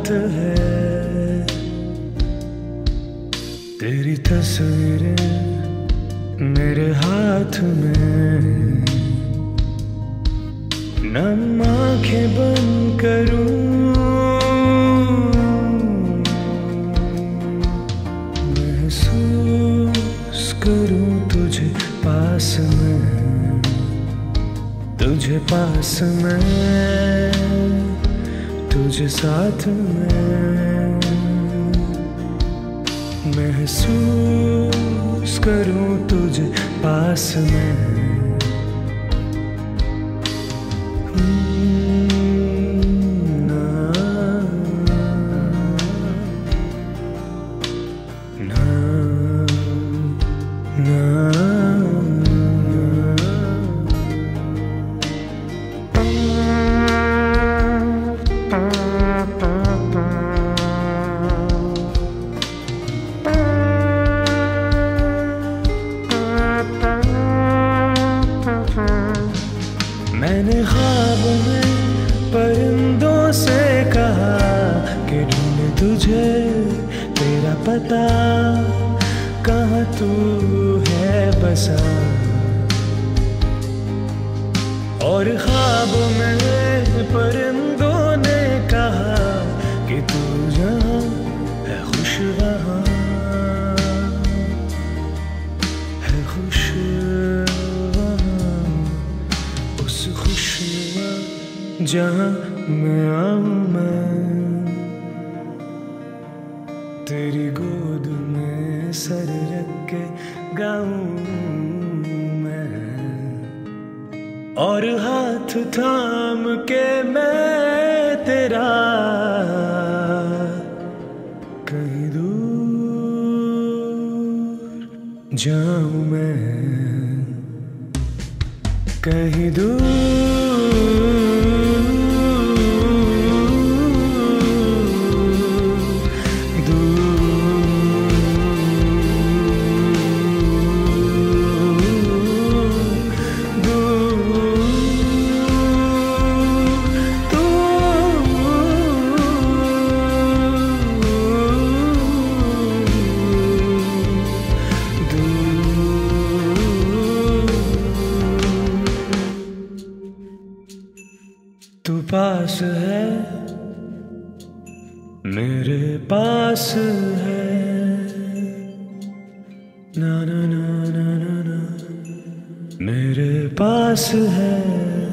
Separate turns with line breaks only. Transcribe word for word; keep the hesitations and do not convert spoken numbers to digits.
रात है, तेरी तस्वीरें मेरे हाथ में। नम आंखें बंद करूं, महसूस करूं तुझे पास में, तुझे पास में, तुझे साथ में। महसूस करूं तुझे पास में। मैंने ख्वाब में परिंदों से कहा कि ढूंढे तुझे तेरा पता, कहाँ तू है बसा। और ख्वाब में परिंदों ने कहा कि तू जहाँ है खुश वहाँ है खुश, जहाँ मैं आऊँ मैं तेरी गोद में सर रख के गाऊँ मैं, और हाथ थाम के मैं तेरा कहीं दूर जाऊँ मैं, कहीं दूर। तू पास है, मेरे पास है, ना ना ना ना ना ना, मेरे पास है।